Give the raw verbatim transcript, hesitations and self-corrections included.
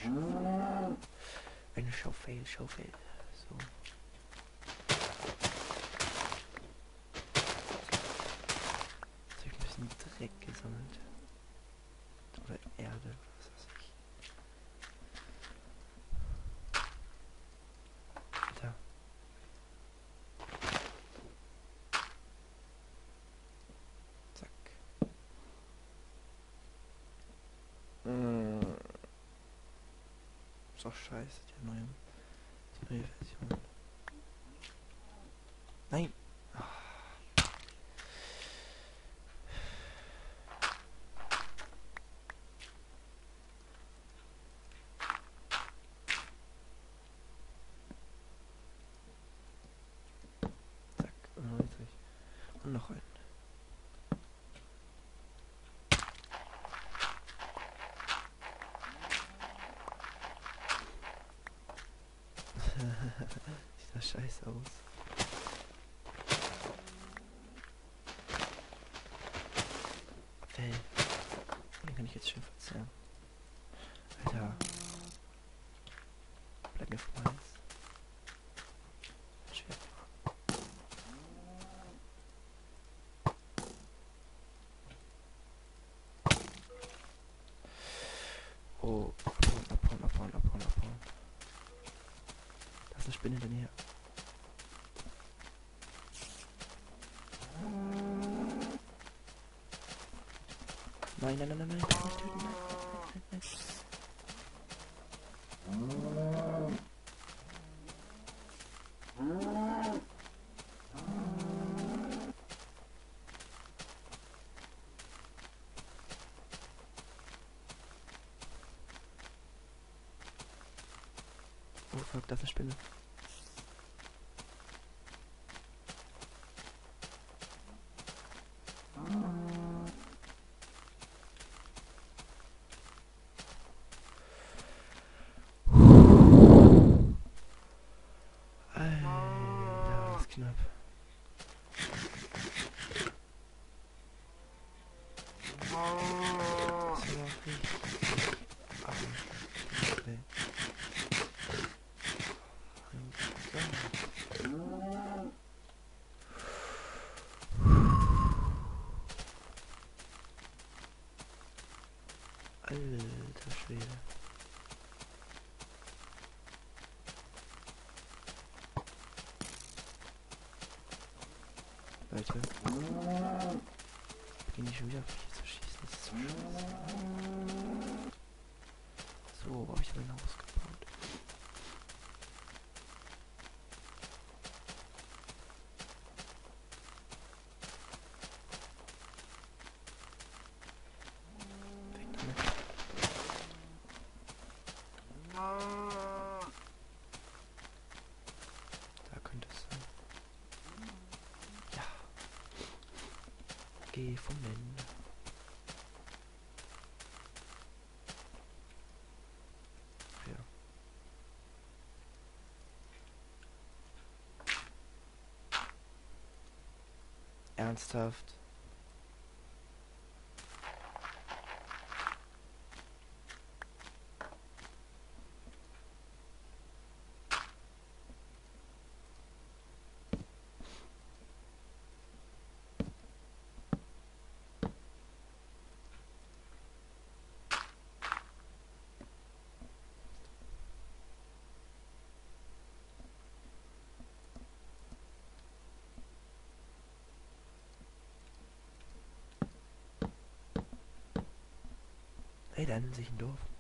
Schaufel. Eine Schaufel, Schaufel. So. Jetzt habe ich ein bisschen Dreck gesammelt. Oder Erde, was weiß ich. Alter. Zack. Mmh. Ist doch scheiße, die neue, die neue Version. Nein! Zack, und noch nicht. Und noch einen. Sieht das scheiße aus. Apfel. Den kann ich jetzt schön verzehren. Alter. Bleib mir vom Hals. Schön. Oh, abhauen, abhauen, abhauen, abhauen, abhauen. Da ist eine Spinne in der Nähe. Nein, nein, nein, nein, nein, nicht töten, nein, nein, nein, nein. Oh fuck, da ist eine Spinne. Alter, das ist knapp. Das war richtig. Okay. Alter Schwede. Leute. Beginne ich schon wieder auf hier zu schießen. Das ist so scheiße. So, wo habe ich mein Haus gebaut? Weg damit. Da könnte es sein. Ja. Geh vom Ende. Ja. Ernsthaft? Hey, da nennt sich ein Dorf.